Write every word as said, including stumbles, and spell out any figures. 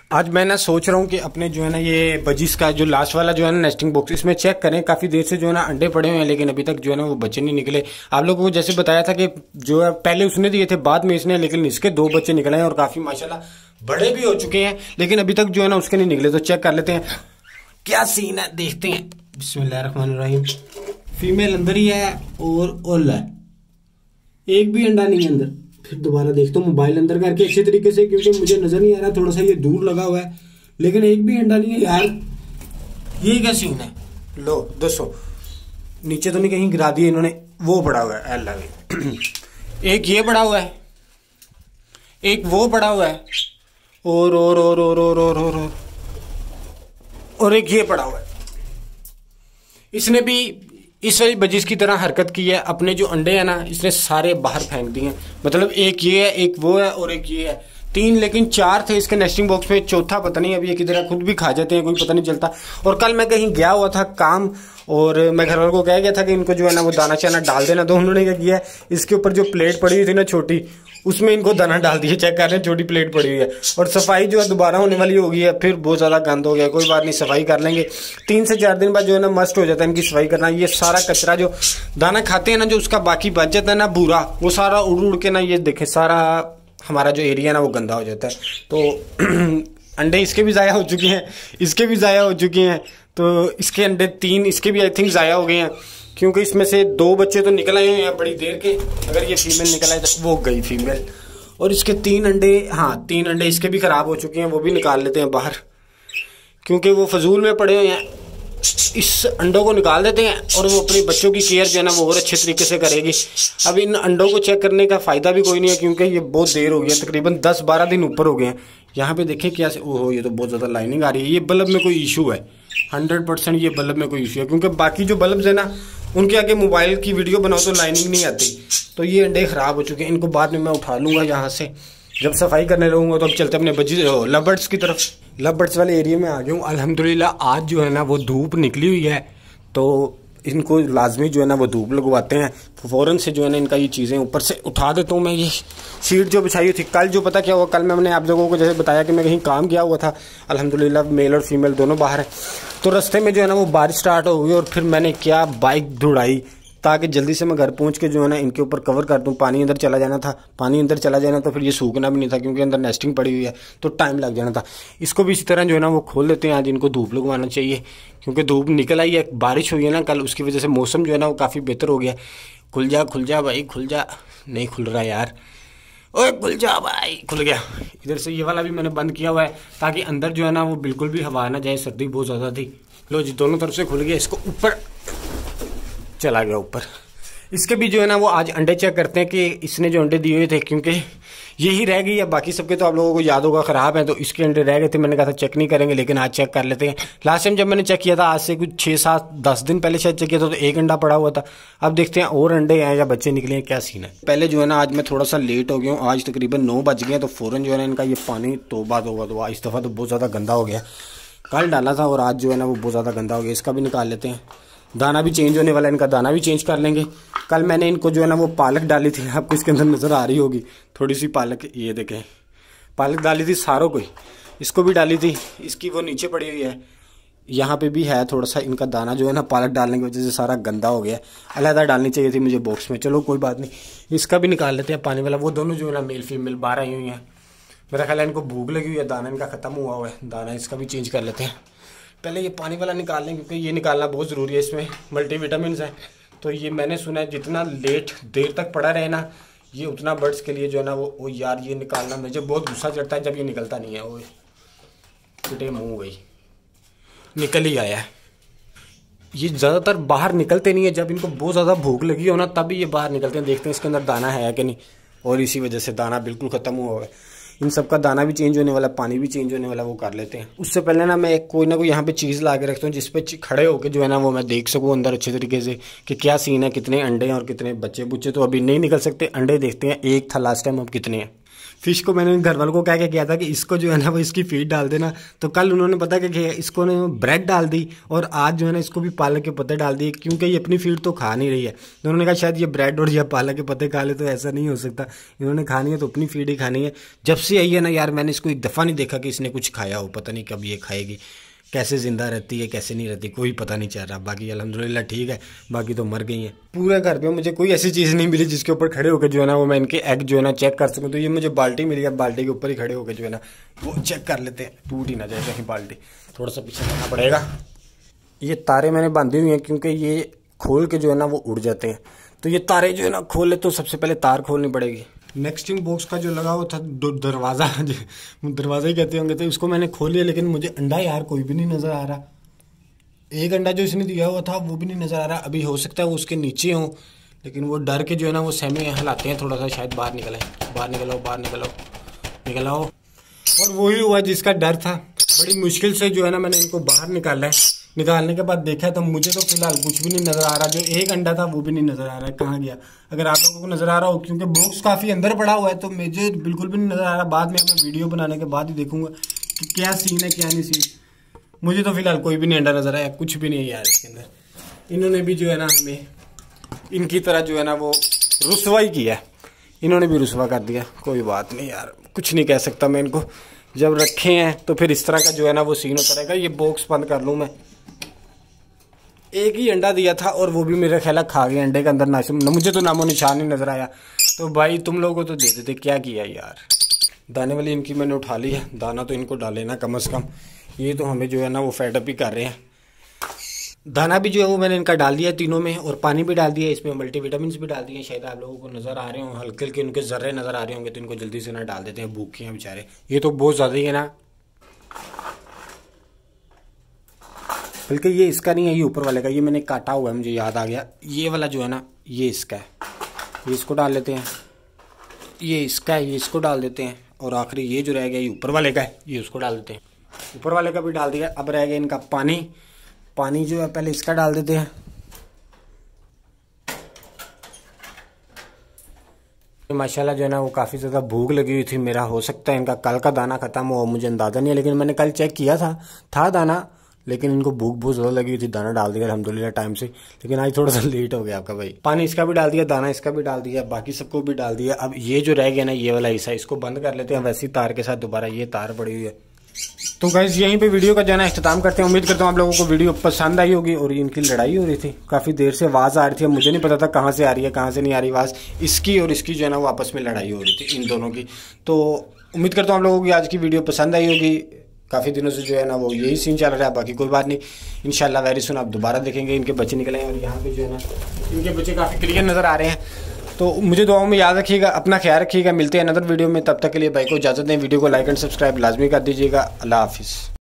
आज मैं ना सोच रहा हूँ कि अपने जो है ना ये बजिस का जो लास्ट वाला जो है ना नेस्टिंग बॉक्स इसमें चेक करें। काफ़ी देर से जो है ना अंडे पड़े हुए हैं लेकिन अभी तक जो है ना वो बच्चे नहीं निकले। आप लोगों को जैसे बताया था कि जो है पहले उसने दिए थे बाद में इसने, लेकिन इसके दो बच्चे निकले हैं और काफ़ी माशाल्लाह बड़े भी हो चुके हैं, लेकिन अभी तक जो है ना उसके नहीं निकले। तो चेक कर लेते हैं क्या सीन है, देखते हैं। बिस्मिल्लाहिर्रहमानिर्रहीम। फीमेल अंदर ही है और ओल है, एक भी अंडा नहीं है अंदर। फिर दोबारा देखता हूँ मोबाइल अंदर करके अच्छे तरीके से, क्योंकि मुझे नजर नहीं आ रहा, थोड़ा सा ये दूर लगा हुआ है, लेकिन एक भी अंडा नहीं है यार। ये क्या सीन है? लो दोस्तों, नीचे तो नहीं कहीं गिरा दिए इन्होंने, वो पड़ा हुआ है अल्लाह। एक ये पड़ा हुआ है, एक वो पड़ा हुआ है, और और और और और और और और, और एक ये पड़ा हुआ है। इसने भी इस वाली बजिस की तरह हरकत की है। अपने जो अंडे हैं ना इसने सारे बाहर फेंक दिए हैं। मतलब एक ये है, एक वो है और एक ये है, तीन, लेकिन चार थे इसके नेस्टिंग बॉक्स में, चौथा पता नहीं। अभी ये किधर है, खुद भी खा जाते हैं, कोई पता नहीं चलता। और कल मैं कहीं गया हुआ था काम, और मैं घर वालों को कह गया था कि इनको जो है ना वो दाना चाना डाल देना। तो उन्होंने क्या किया, इसके ऊपर जो प्लेट पड़ी हुई थी ना छोटी, उसमें इनको दाना डाल दिया। चेक कर रहे हैं, छोटी प्लेट पड़ी हुई है। और सफाई जो है दोबारा होने वाली होगी है, फिर बहुत ज्यादा गंद हो गया। कोई बात नहीं, सफाई कर लेंगे। तीन से चार दिन बाद जो है ना मस्ट हो जाता है इनकी सफाई करना। ये सारा कचरा जो दाना खाते हैं ना, जो उसका बाकी बच जाता है ना बूरा, वो सारा उड़ उड़ के ना, ये देखे सारा हमारा जो एरिया ना वो गंदा हो जाता है। तो अंडे इसके भी ज़ाया हो चुके हैं, इसके भी ज़ाया हो चुके हैं। तो इसके अंडे तीन, इसके भी आई थिंक ज़ाया हो गए हैं, क्योंकि इसमें से दो बच्चे तो निकल आए हैं बड़ी देर के। अगर ये फीमेल निकल आए तो वो गई फीमेल। और इसके तीन अंडे, हाँ तीन अंडे इसके भी खराब हो चुके हैं, वो भी निकाल लेते हैं बाहर, क्योंकि वो फजूल में पड़े हुए हैं। इस अंडों को निकाल देते हैं और वो अपने बच्चों की केयर जो है ना वो और अच्छे तरीके से करेगी। अब इन अंडों को चेक करने का फ़ायदा भी कोई नहीं है, क्योंकि ये बहुत देर हो गई है, तकरीबन दस बारह दिन ऊपर हो गए हैं। यहाँ पे देखें क्या से, ओहो ये तो बहुत ज़्यादा लाइनिंग आ रही है। ये बल्ब में कोई इशू है, हंड्रेड परसेंट ये बल्ब में कोई इशू है, क्योंकि बाकी जो बल्ब है ना उनके आगे मोबाइल की वीडियो बनाओ तो लाइनिंग नहीं आती। तो ये अंडे ख़राब हो चुके हैं, इनको बाद में मैं उठा लूँगा यहाँ से जब सफाई करने रहूँगा। तो अब चलते अपने बजी लबर्ड्स की तरफ। लबर्ड्स वाले एरिया में आ गया हूँ अल्हम्दुलिल्लाह। आज जो है ना वो धूप निकली हुई है, तो इनको लाजमी जो है ना वो धूप लगवाते हैं। फ़ौरन से जो है ना इनका ये चीज़ें ऊपर से उठा देता हूँ मैं। ये शीट जो बिछाई हुई थी कल, जो पता क्या हुआ, कल मैंने आप लोगों को जैसे बताया कि मैं कहीं काम गया हुआ था, अल्हम्दुलिल्लाह मेल और फीमेल दोनों बाहर हैं। तो रास्ते में जो है ना वो बारिश स्टार्ट हो गई, और फिर मैंने क्या बाइक दौड़ाई ताकि जल्दी से मैं घर पहुंच के जो है ना इनके ऊपर कवर कर दूं। पानी अंदर चला जाना था, पानी अंदर चला जाना तो फिर ये सूखना भी नहीं था, क्योंकि अंदर नेस्टिंग पड़ी हुई है तो टाइम लग जाना था। इसको भी इसी तरह जो है ना वो खोल देते हैं। आज इनको धूप लगवाना चाहिए, क्योंकि धूप निकल आई है, बारिश हुई है ना कल, उसकी वजह से मौसम जो है ना वो काफ़ी बेहतर हो गया। खुल जा खुल जा भाई, खुल जा। नहीं खुल रहा यार, ओए खुल जा भाई। खुल गया। इधर से ये वाला भी मैंने बंद किया हुआ है ताकि अंदर जो है ना वो बिल्कुल भी हवा ना जाए, सर्दी बहुत ज़्यादा थी। लो जी, दोनों तरफ से खुल गया। इसको ऊपर चला गया ऊपर। इसके भी जो है ना वो आज अंडे चेक करते हैं कि इसने जो अंडे दिए हुए थे, क्योंकि यही रह गई है, बाकी सबके तो आप लोगों को याद होगा ख़राब है, तो इसके अंडे रह गए थे। मैंने कहा था चेक नहीं करेंगे, लेकिन आज चेक कर लेते हैं। लास्ट टाइम जब मैंने चेक किया था, आज से कुछ छः सात दस दिन पहले शायद चेक किया था, तो एक अंडा पड़ा हुआ था। अब देखते हैं और अंडे हैं या बच्चे निकले हैं, क्या सीन है। पहले जो है ना आज मैं थोड़ा सा लेट हो गया हूँ, आज तकरीबन नौ बज गए हैं, तो फ़ौरन जो है ना इनका ये पानी तौबा तौबा तौबा इस दफ़ा तो बहुत ज़्यादा गंदा हो गया। कल डाला था और आज जो है ना वो बहुत ज़्यादा गंदा हो गया। इसका भी निकाल लेते हैं। दाना भी चेंज होने वाला है, इनका दाना भी चेंज कर लेंगे। कल मैंने इनको जो है ना वो पालक डाली थी, आपको इसके अंदर नज़र आ रही होगी थोड़ी सी पालक, ये देखें पालक डाली थी सारों को, इसको भी डाली थी। इसकी वो नीचे पड़ी हुई है, यहाँ पे भी है थोड़ा सा। इनका दाना जो है ना पालक डालने की वजह से सारा गंदा हो गया, अलहदा डालनी चाहिए थी मुझे बॉक्स में। चलो कोई बात नहीं, इसका भी निकाल लेते हैं पानी वाला। वो दोनों जो है ना मेल फीमेल बाहर आई हुई हैं। मेरा ख्याल है इनको भूख लगी हुई है, दाना इनका ख़त्म हुआ हुआ है, दाना इसका भी चेंज कर लेते हैं। पहले ये पानी वाला निकाल लें, क्योंकि ये निकालना बहुत ज़रूरी है, इसमें मल्टीविटामिन हैं। तो ये मैंने सुना है जितना लेट देर तक पड़ा रहे ना, ये उतना बर्ड्स के लिए जो है ना वो, वो यार ये निकालना मुझे बहुत गुस्सा चढ़ता है जब ये निकलता नहीं है। वो पिटे मुँह गई, निकल ही आया है। ये ज़्यादातर बाहर निकलते नहीं है, जब इनको बहुत ज़्यादा भूख लगी हो ना तभी ये बाहर निकलते हैं। देखते हैं इसके अंदर दाना है कि नहीं, और इसी वजह से दाना बिल्कुल ख़त्म हुआ है। इन सब का दाना भी चेंज होने वाला, पानी भी चेंज होने वाला, वो कर लेते हैं। उससे पहले ना मैं एक कोई ना कोई यहाँ पे चीज़ ला के रखता हूँ, जिसपे खड़े होकर जो है ना वो मैं देख सकूँ अंदर अच्छे तरीके से कि क्या सीन है, कितने अंडे हैं और कितने बच्चे बुच्चे। तो अभी नहीं निकल सकते, अंडे देखते हैं। एक था लास्ट टाइम, अब कितने हैं। फिश को मैंने घर वालों को क्या क्या किया था कि इसको जो है ना वो इसकी फीड डाल देना, तो कल उन्होंने पता क्या किया, इसको ने ब्रेड डाल दी और आज जो है ना इसको भी पालक के पत्ते डाल दिए, क्योंकि ये अपनी फीड तो खा नहीं रही है। तो उन्होंने कहा शायद ये ब्रेड और या पालक के पत्ते खा ले, तो ऐसा नहीं हो सकता, इन्होंने खानी है तो अपनी फीड ही खानी है। जब से आई है ना यार, मैंने इसको एक दफ़ा नहीं देखा कि इसने कुछ खाया हो, पता नहीं कब ये खाएगी, कैसे ज़िंदा रहती है कैसे नहीं रहती कोई पता नहीं चल रहा। बाकी अल्हम्दुलिल्लाह ठीक है, बाकी तो मर गई हैं। पूरे घर पे मुझे कोई ऐसी चीज़ नहीं मिली जिसके ऊपर खड़े होकर जो है ना वो मैं इनके एग जो है ना चेक कर सकूँ। तो ये मुझे बाल्टी मिली है, बाल्टी के ऊपर ही खड़े होकर जो है ना वो चेक कर लेते हैं, टूट ही ना जाए कहीं बाल्टी, थोड़ा सा पीछे करना पड़ेगा। ये तारे मैंने बांधे हुए हैं क्योंकि ये खोल के जो है ना वो उड़ जाते हैं, तो ये तारे जो है ना खोले तो सबसे पहले तार खोलनी पड़ेगी। नेक्स्टिंग बॉक्स का जो लगा हुआ था दरवाज़ा, दरवाज़ा ही कहते होंगे, तो उसको मैंने खोल लिया, लेकिन मुझे अंडा यार कोई भी नहीं नज़र आ रहा। एक अंडा जो इसने दिया हुआ था वो भी नहीं नज़र आ रहा। अभी हो सकता है वो उसके नीचे हो, लेकिन वो डर के जो है ना वो सहमे हलाते हैं थोड़ा सा, शायद बाहर निकले, बाहर निकलो बाहर निकलो निकल आओ। और वही हुआ जिसका डर था, बड़ी मुश्किल से जो है ना मैंने इनको बाहर निकाला है। निकालने के बाद देखा तो मुझे तो फिलहाल कुछ भी नहीं नज़र आ रहा, जो एक अंडा था वो भी नहीं नज़र आ रहा है कहाँ गया। अगर आप लोगों को नज़र आ रहा हो, क्योंकि बॉक्स काफ़ी अंदर पड़ा हुआ है तो मुझे बिल्कुल भी नहीं नज़र आ रहा। बाद में मैं वीडियो बनाने के बाद ही देखूंगा कि क्या सीन है क्या नहीं सीन। मुझे तो फिलहाल कोई भी नहीं अंडा नज़र आया, कुछ भी नहीं है यार इसके अंदर। इन्होंने भी जो है ना हमें इनकी तरह जो है ना वो रुसवाई किया है, इन्होंने भी रुसवा कर दिया। कोई बात नहीं यार, कुछ नहीं कह सकता मैं इनको, जब रखे हैं तो फिर इस तरह का जो है ना वो सीन होता रहेगा। ये बॉक्स बंद कर लूँ मैं। एक ही अंडा दिया था और वो भी मेरा ख्याल खा गया अंडे के अंदर, ना मुझे तो नामो निशान नहीं नजर आया। तो भाई तुम लोगों को तो दे देते, क्या किया यार। दाने वाली इनकी मैंने उठा ली है, दाना तो इनको डाले ना कम से कम, ये तो हमें जो है ना वो फेडअप ही कर रहे हैं। दाना भी जो है वो मैंने इनका डाल दिया तीनों में, और पानी भी डाल दिया, इसमें मल्टीविटामिन भी डाल दिए। शायद आप लोगों को नज़र आ रहे हो, हल्के हल्के उनके जर्रे नज़र आ रहे होंगे, तो इनको जल्दी से ना डाल देते हैं, भूखे हैं बेचारे। ये तो बहुत ज़्यादा ही है ना, बल्कि ये इसका नहीं है, ये ऊपर वाले का, ये मैंने काटा हुआ है, मुझे याद आ गया। ये वाला जो है ना ये इसका है, ये इसको डाल लेते हैं। ये इसका है, ये इसको डाल देते हैं। और आखिरी ये जो रह गया ये ऊपर वाले का है, ये उसको डाल देते हैं। ऊपर वाले का भी डाल दिया। अब रह गया इनका पानी। पानी जो है पहले इसका डाल देते हैं। माशाल्लाह जो है ना वो काफ़ी ज़्यादा भूख लगी हुई थी। मेरा हो सकता है इनका कल का दाना ख़त्म हो, मुझे अंदाज़ा नहीं है, लेकिन मैंने कल चेक किया था था दाना, लेकिन इनको भूख बहुत ज़्यादा लगी हुई थी। दाना डाल दिया अल्हम्दुलिल्लाह टाइम से, लेकिन आज थोड़ा सा लेट हो गया आपका भाई। पानी इसका भी डाल दिया, दाना इसका भी डाल दिया, बाकी सबको भी डाल दिया। अब ये जो रह गया ना ये वाला हिस्सा, इसको बंद कर लेते हैं वैसी तार के साथ दोबारा। ये तार पड़ी हुई है। तो गाइस यहीं पे वीडियो का जो है ना इख्तिताम करते हैं। उम्मीद करता हूँ आप लोगों को वीडियो पसंद आई होगी। और इनकी लड़ाई हो रही थी, काफ़ी देर से आवाज़ आ रही थी, मुझे नहीं पता था कहाँ से आ रही है कहाँ से नहीं आ रही आवाज़। इसकी और इसकी जो है ना वो आपस में लड़ाई हो रही थी, इन दोनों की। तो उम्मीद करता हूँ आप लोगों की आज की वीडियो पसंद आई होगी। काफ़ी दिनों से जो है ना वो यही सीन चल रहा है, बाकी कोई बात नहीं, इंशाल्लाह वेरी सुन आप दोबारा देखेंगे इनके बच्चे निकले हैं। और यहाँ पे जो है ना इनके बच्चे काफ़ी क्लियर नज़र आ रहे हैं। तो मुझे दुआओं में याद रखिएगा, अपना ख्याल रखिएगा। मिलते हैं अनदर वीडियो में, तब तक के लिए भाई को इजाज़त दें। वीडियो को लाइक एंड सब्सक्राइब लाजमी कर दीजिएगा। अल्लाह हाफिज़।